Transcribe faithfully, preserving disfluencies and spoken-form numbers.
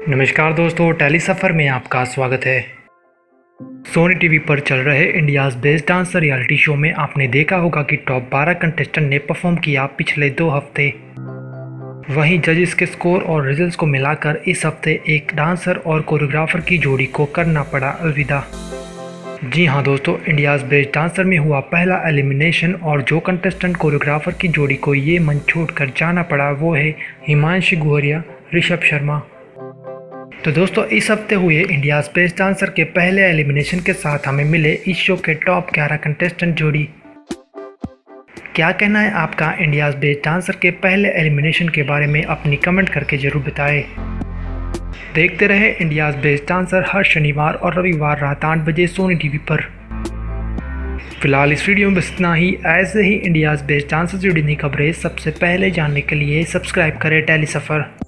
नमस्कार दोस्तों, टेली सफ़र में आपका स्वागत है। सोनी टीवी पर चल रहे India's best dancer reality show में आपने देखा होगा कि टॉप बारह कंटेस्टेंट ने परफॉर्म किया पिछले दो हफ्ते। वहीं जजेस के स्कोर और रिजल्ट्स को मिलाकर इस हफ्ते एक डांसर और कोरियोग्राफर की जोड़ी को करना पड़ा अलविदा। जी हाँ दोस्तों, इंडियाज़ बेस्ट डांसर में हुआ पहला एलिमिनेशन और जो कंटेस्टेंट कोरियोग्राफर की जोड़ी को ये मंच छोड़कर जाना पड़ा वो है हिमांशी गुहरिया ऋषभ शर्मा। तो दोस्तों, इस हफ्ते हुए इंडियाज़ बेस्ट डांसर के पहले एलिमिनेशन के साथ हमें मिले इस शो के टॉप ग्यारह कंटेस्टेंट जोड़ी। क्या कहना है आपका इंडियाज़ बेस्ट डांसर के पहले एलिमिनेशन के बारे में अपनी कमेंट करके जरूर बताएं। देखते रहे इंडियाज़ बेस्ट डांसर हर शनिवार और रविवार रात आठ बजे सोनी टीवी पर। फिलहाल इस वीडियो में बस इतना ही। ऐसे ही इंडियाज़ बेस्ट डांसर से जुड़ी नई खबरें सबसे पहले जानने के लिए सब्सक्राइब करें टेली सफ़र।